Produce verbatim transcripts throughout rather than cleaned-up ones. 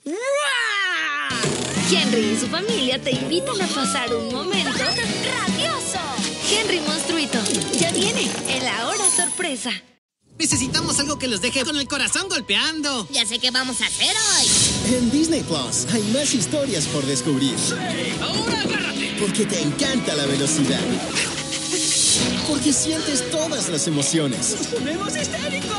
Henry y su familia te invitan a pasar un momento ¡rabioso! Henry Monstruito ya viene en la hora sorpresa. Necesitamos algo que los deje con el corazón golpeando. Ya sé qué vamos a hacer hoy. En Disney Plus hay más historias por descubrir. ¡Sí! ¡Ahora agárrate! Porque te encanta la velocidad. Porque sientes todas las emociones. ¡Nos ponemos histéricos!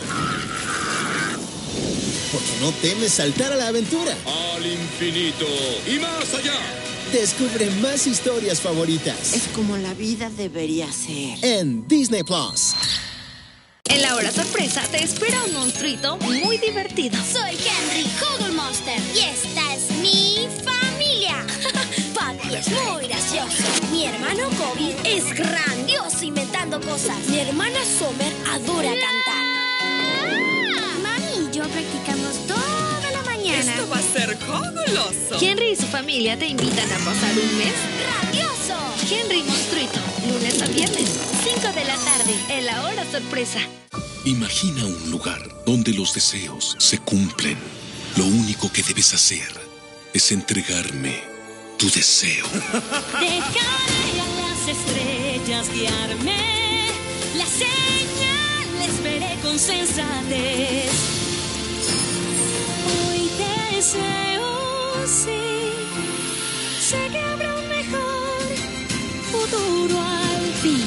Porque no temes saltar a la aventura. Al infinito y más allá. Descubre más historias favoritas. Es como la vida debería ser. En Disney Plus. En la hora sorpresa te espera un monstruito muy divertido. Soy Henry Hoggle Monster y esta es mi familia. Papi es muy gracioso. Mi hermano Kobe es grandioso inventando cosas. Mi hermana Summer adora cantar. Mami y yo practicamos toda la mañana. Esto va a ser fabuloso. Henry y su familia te invitan a pasar un mes ¡rabioso! Henry Monstruito, lunes a viernes, cinco de la tarde, en la hora sorpresa. Imagina un lugar donde los deseos se cumplen. Lo único que debes hacer es entregarme tu deseo. Dejaré a las estrellas guiarme, las señales veré con sensatez. Hoy deseo, sí, sé que habrá un mejor futuro al fin.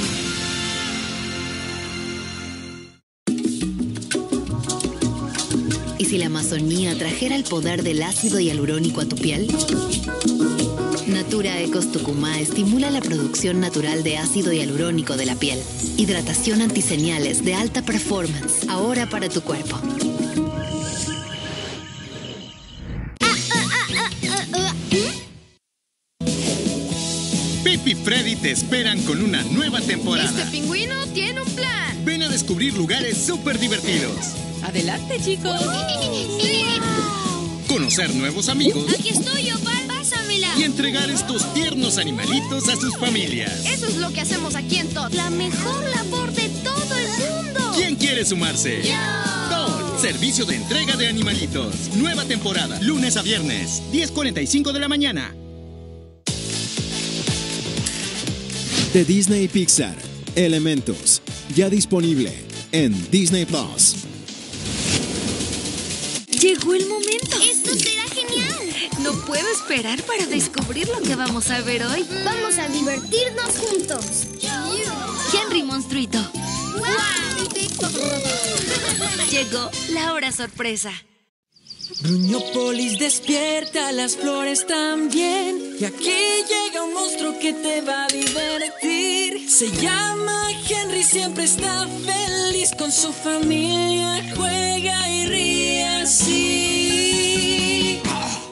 ¿Y si la Amazonía trajera el poder del ácido hialurónico a tu piel? Natura Ecos Tucumá estimula la producción natural de ácido hialurónico de la piel. Hidratación antiseñales de alta performance, ahora para tu cuerpo. Pip y Freddy te esperan con una nueva temporada. Este pingüino tiene un plan. Ven a descubrir lugares súper divertidos. Adelante, chicos. Conocer nuevos amigos. Aquí estoy, Opal. Pásamela. Y entregar estos tiernos animalitos a sus familias. Eso es lo que hacemos aquí en Tot. La mejor labor de todo el mundo. ¿Quién quiere sumarse? ¡Yo! Tot, servicio de entrega de animalitos. Nueva temporada, lunes a viernes, diez cuarenta y cinco de la mañana. De Disney y Pixar, Elementos, ya disponible en Disney Plus. Llegó el momento. Esto será genial. No puedo esperar para descubrir lo que vamos a ver hoy. Vamos a divertirnos juntos. Henry Monstruito. ¡Wow! Llegó la hora sorpresa. Bruñópolis despierta, las flores también. Y aquí llega un monstruo que te va a divertir. Se llama Henry, siempre está feliz con su familia. Juega y ríe así.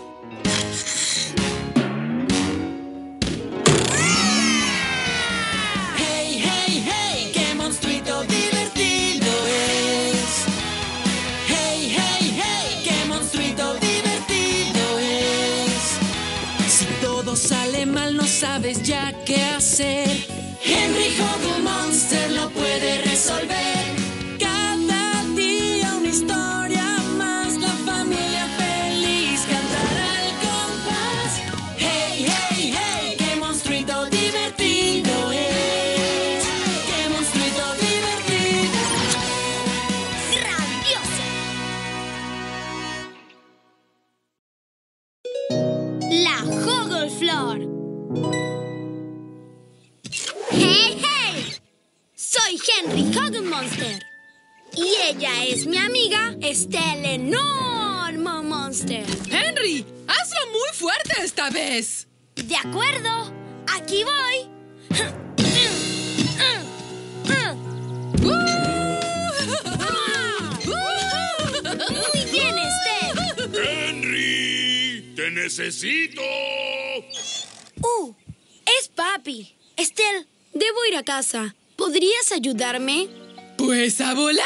Hey, hey, hey, qué monstruito divertido es. Hey, hey, hey, qué monstruito divertido es. Si todo sale mal no sabes ya qué hacer. Henry Hoggle Monster lo puede resolver. Cada día una historia más. La familia feliz cantará al compás. Hey, hey, hey, qué monstruito divertido es. Qué monstruito divertido. ¡Grandioso! La Hoggle Flor. ¡Hey, hey! Soy Henry Hoggle Monster. Y ella es mi amiga, Estelle Enorme Monster. Henry, hazlo muy fuerte esta vez. De acuerdo. Aquí voy. Muy bien, Estelle. ¡Henry! ¡Te necesito! Uh, es papi. Estelle, debo ir a casa. ¿Podrías ayudarme? Pues a volar.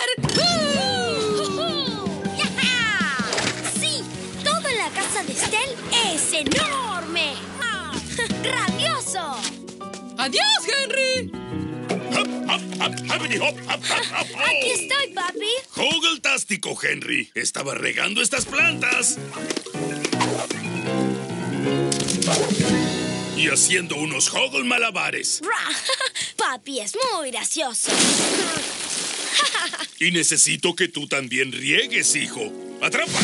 ¡Yaja! Sí, toda la casa de Estelle es enorme. ¡Grandioso! ¡Adiós, Henry! Hop, hop, hop, hoppity, hop, hop, hop, hop, hop. Aquí estoy, papi. Hoggle-tastic. fantástico, Henry. Estaba regando estas plantas y haciendo unos Hoggle malabares. Papi es muy gracioso. Y necesito que tú también riegues, hijo. ¡Atrapa!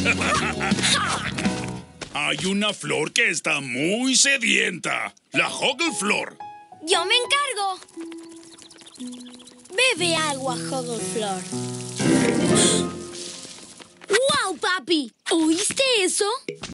Hay una flor que está muy sedienta. La Hoggle Flor. Yo me encargo. Bebe agua, Hoggle Flor. ¡Wow, papi! ¿Oíste eso?